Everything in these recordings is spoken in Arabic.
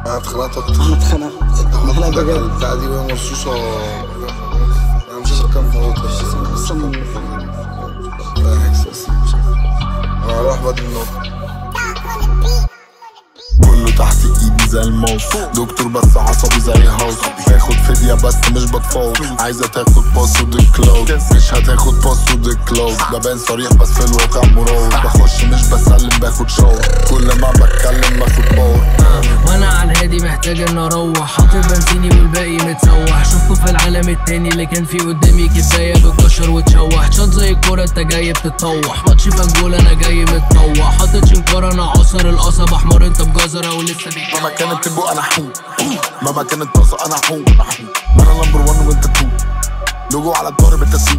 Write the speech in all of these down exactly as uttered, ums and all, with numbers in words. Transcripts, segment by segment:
انا اتخنقت اكتر. انا اتخنقت انا بجد البتاعة دي وهي مرصوصة. انا مش عايز اتكلم في الموضوع بس احساس. انا هروح بدري النهارده. كله تحت ايدي زي الموس، دكتور بس عصبي زي هاوس. باخد فدية بس مش بتفوت، عايزة تاخد باس ودي كلاود، مش هتاخد باس ودي كلاود. ببان صريح بس في الواقع مراوغ، بخش مش بسلم باخد شاور، كل ما بتكلم باخد باور. وانا على الهادي محتاج ان اروح، حاطط بنزيني والباقي متسوح. شفته في العالم التاني اللي كان فيه قدامي كفايه بتكشر وتشوح. شاط زي الكوره انت جاي بتتطوح، ماتش فنجول انا جاي متطوح. حاطط شنكار انا عصر القصب احمر انت بجزره ولسه بيك. مهما كانت تبو انا حوم، مهما كانت طاسه انا حوم. انا نمبر وان وانت تو، لوجو على الدار بالتسويق.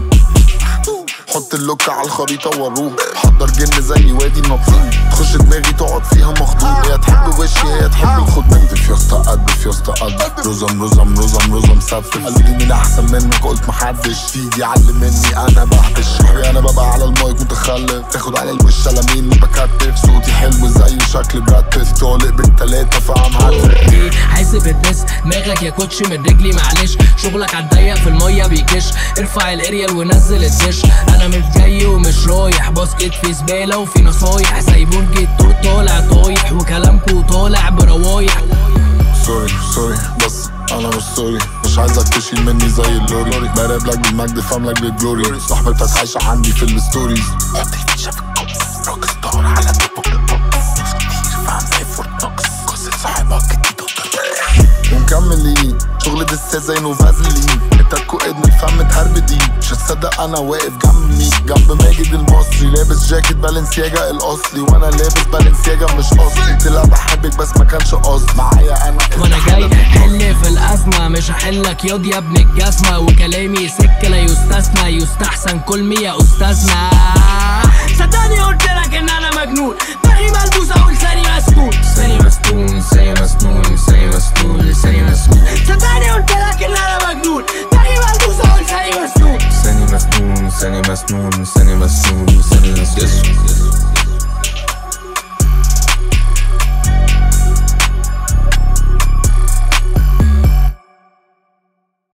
حط اللوكة على الخريطة واروح، حضر جن زي وادي النطيم. تخش دماغي تقعد فيها مخدوم، هي تحب وشي هي تحب الخدود. في يسطا قد في يسطا قد رزم رزم رزم رزم سفل. قال لي مين احسن منك قلت محدش، تيجي علم مني انا بحبش. صحابي انا ببقى على المايك متخلف، تاخد على الوش على مين بكتف. صوتي حلو زي شكل براد بيت، طالق بالتلاتة فاهم هاتف. حاسب الدس دماغك يا كوتش من رجلي معلش. شغلك عالضيق في المية بيكش، ارفع الاريال ونزل الدش. انا مش جاي ومش رايح، باسكت في زبالة وفي نصايح. زي برج الدور طالع طايح، وكلامكو طالع بروايح. سوري سوري بس انا مش سوري، مش عايزك تشيل مني زي اللوري. براب لك بالمجد فام لك بالجلوري، صاحبتك عايشة عندي في الستوريز. حط الفيشة في الكوبس، روك ستار على توب البوكس. ناس كتير فاهم زي فورتوكس، قصة صاحبك جديدة ومكملين شغل دسة زي نوفازلين. التاكو ادم الفم تهربدين، مش هتصدق انا واقف جنب مين؟ جنب ماجد المصري، لابس جاكيت بالنسياجا الاصلي، وانا لابس بالنسياجا مش اصلي. طلع بحبك بس ما كانش قصدي، معايا انا وانا جاي حل في الازمه، مش هحلك ياض يا ابن الجزمه. وكلامي سكه لا يستثنى، يستحسن كل مية يا استاذنا. صدقني قلت لك ان انا مجنون، دماغي ملبوسه ولساني مسنون. لساني مسنون لساني مسنون لساني مسنون لساني مسنون. صدقني قلت لك ان انا مجنون، دماغي ملبوسه ولساني مسنون. لساني مسنون لساني مسنون لساني مسنون لساني مسنون.